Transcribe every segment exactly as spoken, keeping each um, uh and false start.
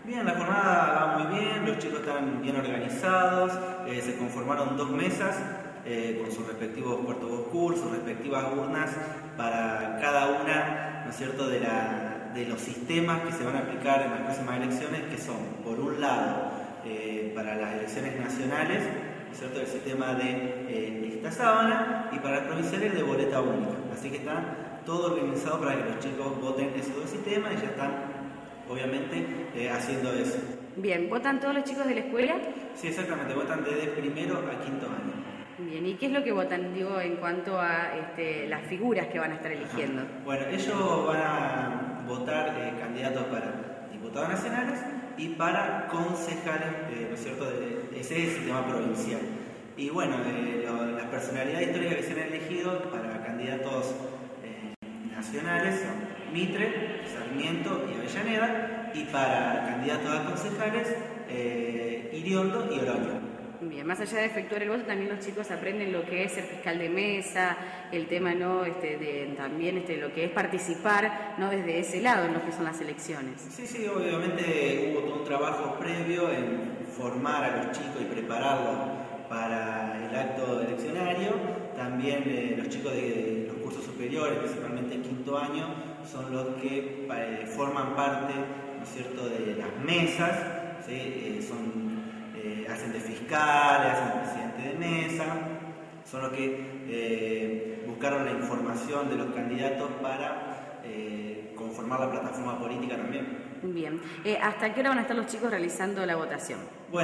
Bien, la jornada va muy bien, los chicos están bien organizados, eh, se conformaron dos mesas eh, con sus respectivos cuartos oscuros, sus respectivas urnas para cada una, ¿no es cierto?, de, la, de los sistemas que se van a aplicar en las próximas elecciones, que son, por un lado, eh, para las elecciones nacionales, ¿no es cierto?, el sistema de eh, lista sábana, y para las provinciales de boleta única. Así que está todo organizado para que los chicos voten esos dos sistemas y ya están obviamente eh, haciendo eso. Bien, ¿votan todos los chicos de la escuela? Sí, exactamente, votan desde primero a quinto año. Bien, ¿y qué es lo que votan, digo, en cuanto a este, las figuras que van a estar eligiendo? Ajá. Bueno, ellos van a votar eh, candidatos para diputados nacionales y para concejales, eh, ¿no es cierto?, de, de ese sistema provincial. Y bueno, eh, lo, las personalidades históricas que se han elegido para candidatos eh, nacionales son Mitre, Sarmiento y Avellaneda, y para candidatos a concejales, eh, Iriondo y Oroño. Bien, más allá de efectuar el voto, también los chicos aprenden lo que es ser fiscal de mesa, el tema, ¿no?, este, de, también este, lo que es participar, ¿no?, desde ese lado en lo que son las elecciones. Sí, sí, obviamente hubo todo un trabajo previo en formar a los chicos y prepararlos para el acto eleccionario. También eh, los chicos de, de los cursos superiores, principalmente el quinto año, son los que eh, forman parte, ¿no es cierto?, de las mesas, ¿sí? eh, son, eh, hacen de fiscales, hacen de presidente de mesa, son los que eh, buscaron la información de los candidatos para eh, conformar la plataforma política también. Bien, eh, ¿hasta qué hora van a estar los chicos realizando la votación?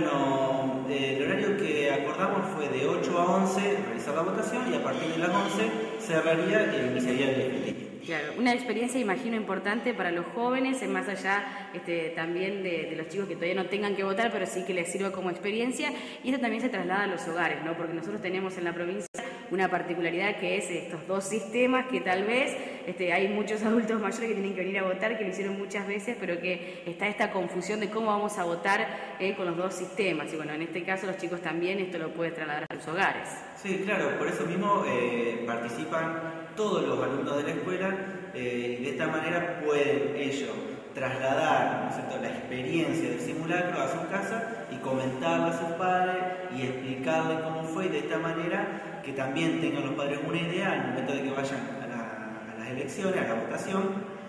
Bueno, eh, el horario que acordamos fue de ocho a once realizar la votación, y a partir de las once cerraría e iniciaría el escrutinio. Claro, una experiencia, imagino, importante para los jóvenes, más allá este, también de, de los chicos que todavía no tengan que votar, pero sí que les sirva como experiencia, y esto también se traslada a los hogares, ¿no?, porque nosotros tenemos en la provincia una particularidad que es estos dos sistemas que tal vez este, hay muchos adultos mayores que tienen que venir a votar, que lo hicieron muchas veces, pero que está esta confusión de cómo vamos a votar eh, con los dos sistemas, y bueno, en este caso los chicos también esto lo pueden trasladar a sus hogares. Sí, claro, por eso mismo eh, participan todos los alumnos de la escuela, eh, y de esta manera pueden ellos trasladar, ¿no es cierto?, la experiencia del simulacro a su casa y comentarle a sus padres y explicarle cómo fue, y de esta manera que también tengan los padres una idea al momento de que vayan a, la, a las elecciones, a la votación,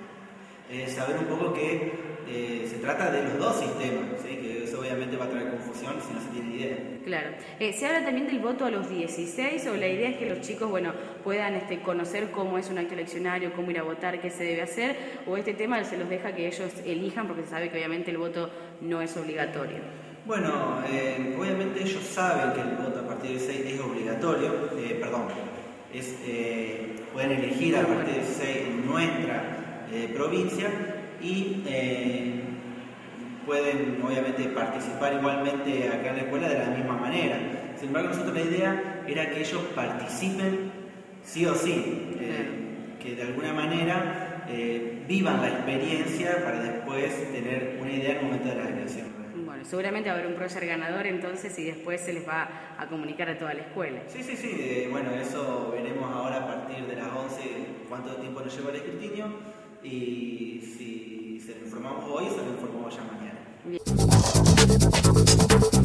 eh, saber un poco que eh, se trata de los dos sistemas, ¿sí?, que eso obviamente va a traer confusión si no se tiene idea. Claro. Eh, ¿Se habla también del voto a los dieciséis o la idea es que los chicos, bueno, puedan este, conocer cómo es un acto eleccionario, cómo ir a votar, qué se debe hacer, o este tema se los deja que ellos elijan porque se sabe que obviamente el voto no es obligatorio? Bueno, eh, obviamente ellos saben que el voto a partir de seis es obligatorio, eh, perdón, es, eh, pueden elegir a partir de seis en nuestra eh, provincia, y eh, pueden obviamente participar igualmente acá en la escuela de la misma manera. Sin embargo, nosotros la idea era que ellos participen sí o sí, eh, que de alguna manera eh, vivan la experiencia para después tener una idea en el momento de las elecciones. Bueno, seguramente va a haber un prócer ganador entonces y después se les va a comunicar a toda la escuela. Sí, sí, sí, eh, bueno, eso veremos ahora a partir de las once cuánto tiempo nos lleva el escrutinio, y si se lo informamos hoy, se lo informamos ya mañana. Bien.